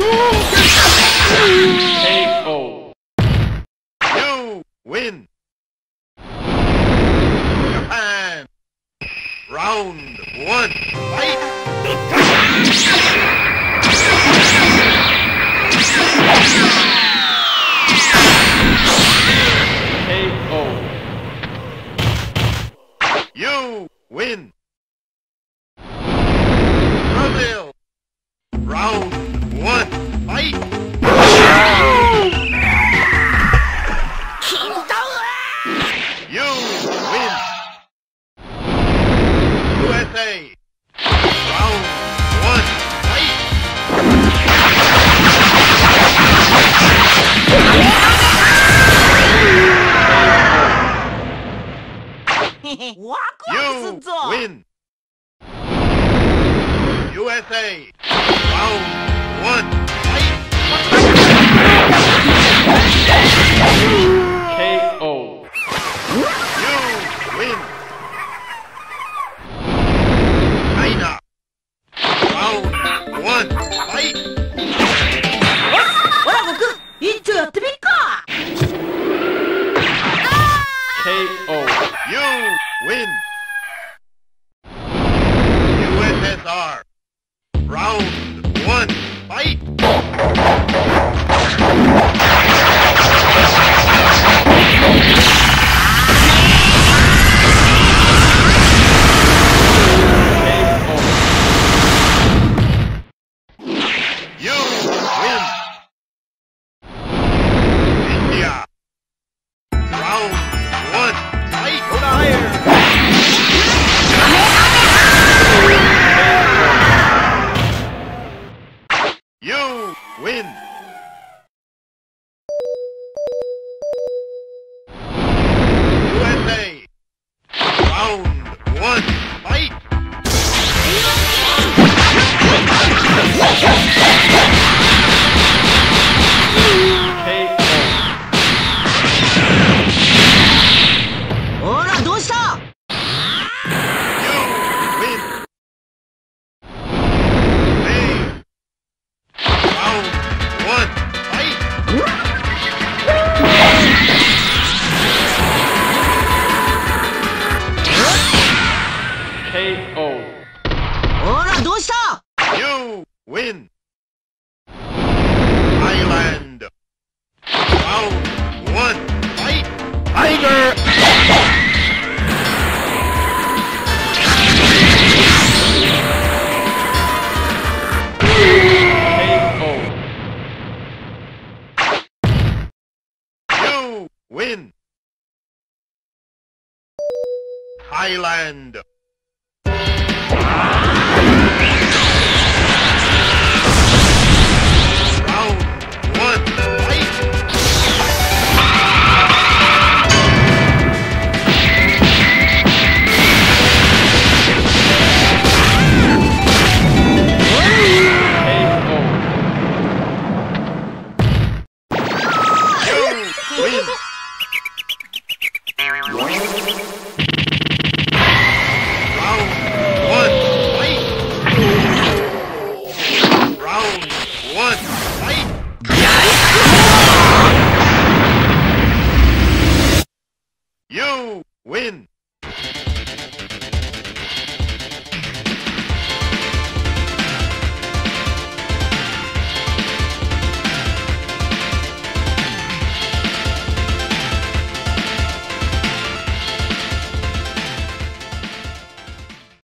KO. You win. Japan. Round one. Fight. KO. You win. Brazil. Round one. Fight. You win. USA. Round one. Fight. You win. USA. Round one. Fight. KO. You win. China. Round one. Fight. ほら僕一丁やってみっか。 KO. You win. USSR. Round one. Fight. You win. India. Round one. Fight. You win. USA. Round one. Fight. KO. ほらどうした。 You win. Hey. Round one. Fight. KO. ほらどうした。 You win. Thailand. Round one. Fight. Tiger. KO. You win. Thailand. Round one. Fight. You win. Round one. Fight. Round one. Fight. You win.